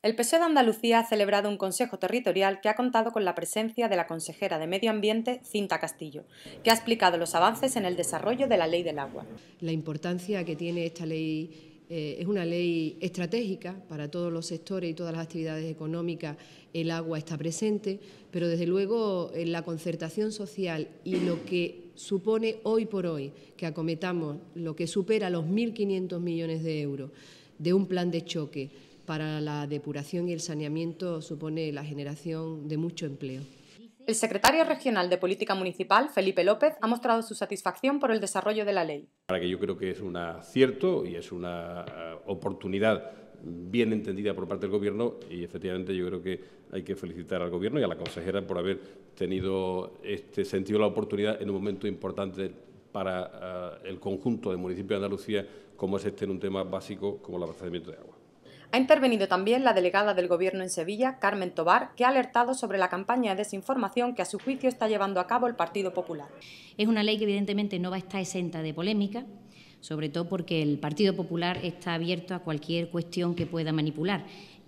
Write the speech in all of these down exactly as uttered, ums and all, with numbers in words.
El P S O E de Andalucía ha celebrado un Consejo Territorial que ha contado con la presencia de la consejera de Medio Ambiente, Cinta Castillo, que ha explicado los avances en el desarrollo de la Ley del Agua. La importancia que tiene esta ley eh, es una ley estratégica para todos los sectores y todas las actividades económicas. El agua está presente, pero desde luego en la concertación social y lo que supone hoy por hoy que acometamos lo que supera los mil quinientos millones de euros de un plan de choque para la depuración y el saneamiento supone la generación de mucho empleo. El secretario regional de Política Municipal, Felipe López, ha mostrado su satisfacción por el desarrollo de la ley. Para que yo creo que es un acierto y es una oportunidad bien entendida por parte del Gobierno y efectivamente yo creo que hay que felicitar al Gobierno y a la consejera por haber tenido este sentido de la oportunidad en un momento importante para uh, el conjunto de municipios de Andalucía, como es este en un tema básico como el abastecimiento de agua. Ha intervenido también la delegada del Gobierno en Sevilla, Carmen Tobar, que ha alertado sobre la campaña de desinformación que a su juicio está llevando a cabo el Partido Popular. Es una ley que evidentemente no va a estar exenta de polémica, sobre todo porque el Partido Popular está abierto a cualquier cuestión que pueda manipular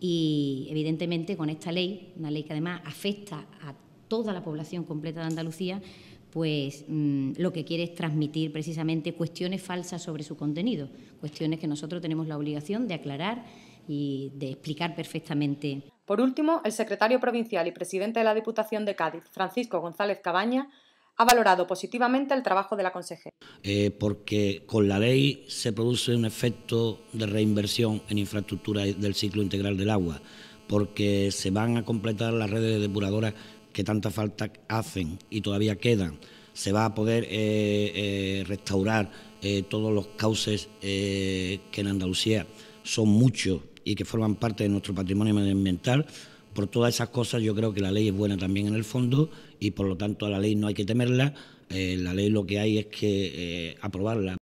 y evidentemente con esta ley, una ley que además afecta a toda la población completa de Andalucía, pues mmm, lo que quiere es transmitir precisamente cuestiones falsas sobre su contenido, cuestiones que nosotros tenemos la obligación de aclarar y de explicar perfectamente. Por último, el secretario provincial y presidente de la Diputación de Cádiz, Francisco González Cabaña, ha valorado positivamente el trabajo de la consejera. Eh, porque con la ley se produce un efecto de reinversión en infraestructura del ciclo integral del agua, porque se van a completar las redes depuradoras que tanta falta hacen y todavía quedan. Se va a poder eh, eh, restaurar eh, todos los cauces eh, que en Andalucía son muchos y que forman parte de nuestro patrimonio medioambiental. Por todas esas cosas yo creo que la ley es buena también en el fondo y por lo tanto a la ley no hay que temerla, eh, la ley lo que hay es que eh, aprobarla.